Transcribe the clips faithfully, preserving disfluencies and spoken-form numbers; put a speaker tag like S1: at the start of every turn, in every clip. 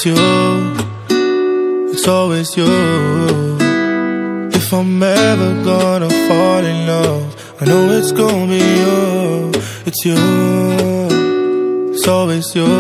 S1: you, it's always you. If I'm ever gonna fall in love, I know it's gonna be you. It's you, it's always you.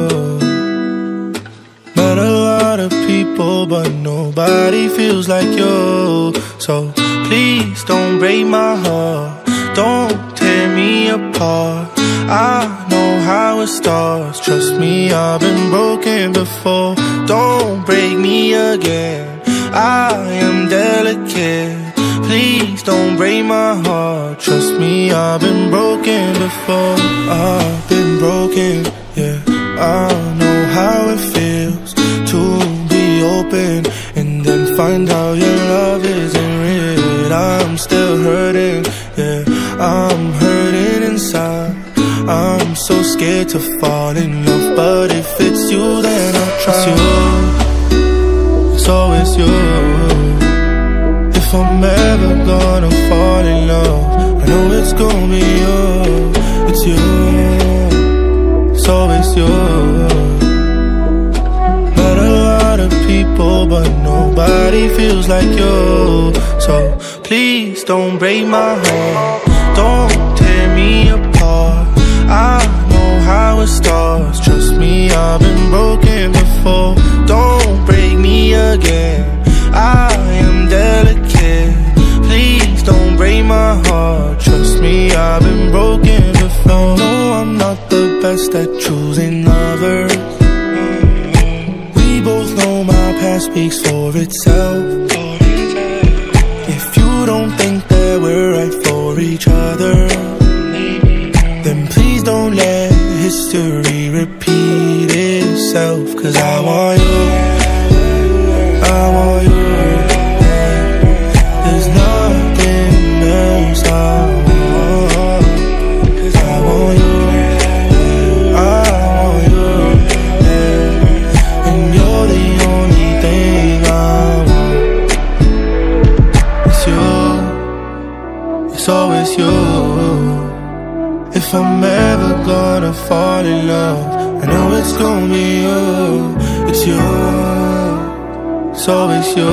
S1: Met a lot of people, but nobody feels like you. So please don't break my heart, don't tear me apart. I know how it starts, trust me, I've been broken before. Don't break me again, I am delicate. Please don't break my heart, trust me, I've been broken before. I've been broken, yeah, I know how it feels to be open and then find out your love isn't real. I'm still hurting, yeah, I'm hurting inside. I'm so scared to fall in love, but if it's you, then I'll trust you. It's always you. If I'm ever gonna fall in love, I know it's gonna be you. It's you, it's always you. Met a lot of people, but nobody feels like you. So please don't break my heart, don't tear me apart. I know how it starts, trust me, I've been broken before. Don't break me again, I am delicate. Please don't break my heart, trust me, I've been broken before. No, I'm not the best at choosing lovers. We both know my past speaks for itself. If you don't think that we're right for each other, then please don't let history repeat itself. Cause I want you, I want you. There's nothing else I want. Cause I want you, I want you, yeah. And you're the only thing I want. It's you, it's always you. If I'm ever gonna fall in love, I know it's gonna be you. It's you, it's always you.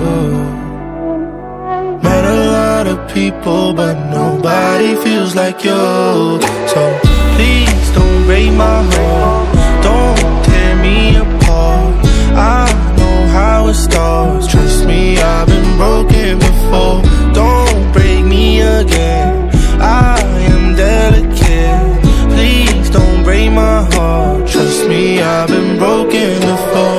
S1: Met a lot of people, but nobody feels like you. So please don't break my heart, don't tear me apart. I know how it starts, trust me, I've been broken before. Don't break me again, I am delicate. Please don't break my heart, trust me, I've been broken before.